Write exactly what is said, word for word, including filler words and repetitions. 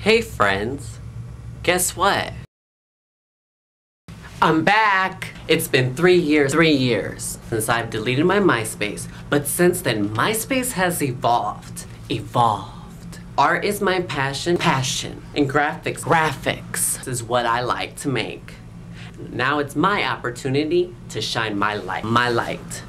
Hey friends, guess what? I'm back! It's been three years, three years since I've deleted my MySpace, but since then MySpace has evolved, evolved. Art is my passion, passion, and graphics, graphics is what I like to make. Now it's my opportunity to shine my light, my light.